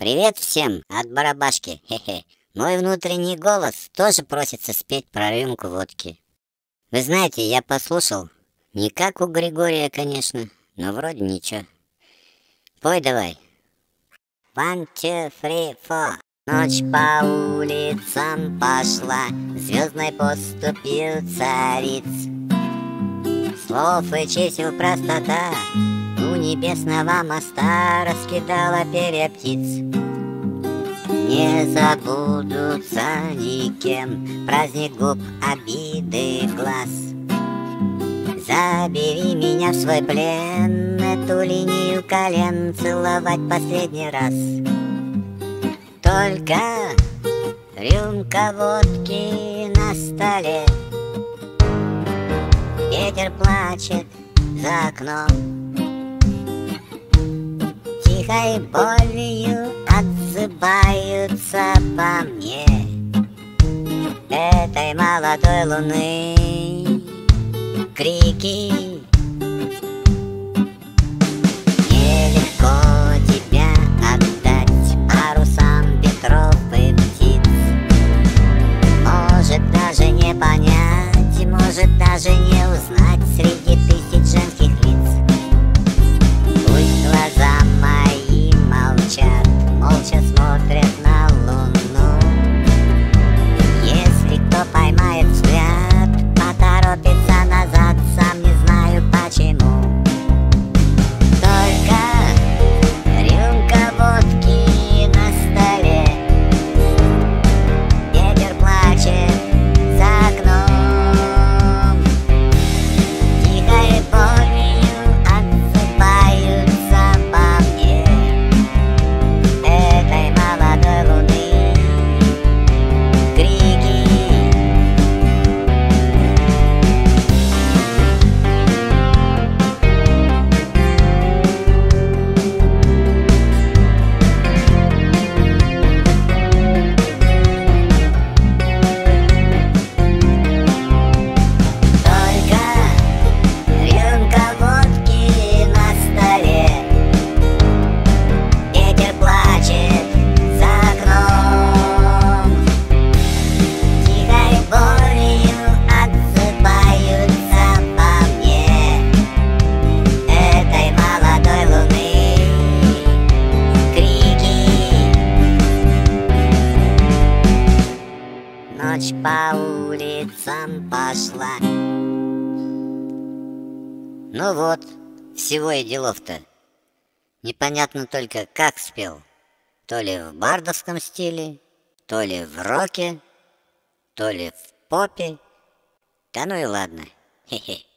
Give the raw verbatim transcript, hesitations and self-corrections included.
Привет всем от барабашки, хе-хе. Мой внутренний голос тоже просится спеть про рюмку водки. Вы знаете, я послушал, не как у Григория, конечно, но вроде ничего. Пой давай. One, two, three, four. Ночь по улицам пошла, звездной поступью цариц. Слов и чисел простота у небесного моста раскидала перья птиц. Не забудутся никем праздник губ, обиды глаз. Забери меня в свой плен, эту линию колен целовать последний раз. Только рюмка водки на столе, ветер плачет за окном, тихой болью отзываются по мне этой молодой луны крики. Нелегко тебя отдать парусам ветров и птиц. Может даже не понять, может даже не узнать среди тысяч женских лиц. Пусть глаза мои молчат, молча смотрят на луну. Если кто поймает взгляд, поторопится назад, сам не знаю почему. Только рюмка водки на столе, ветер плачет за окном, тихой болью отзываются по мне этой молодой луны крики. Только рюмка водки на столе, ветер плачет за окном, тихой болью отзываются по мне этой молодой луны крики. Ночь по улицам пошла. Ну вот, всего и делов-то. Непонятно только, как спел. То ли в бардовском стиле, то ли в роке, то ли в попе. Да ну и ладно. Хе-хе.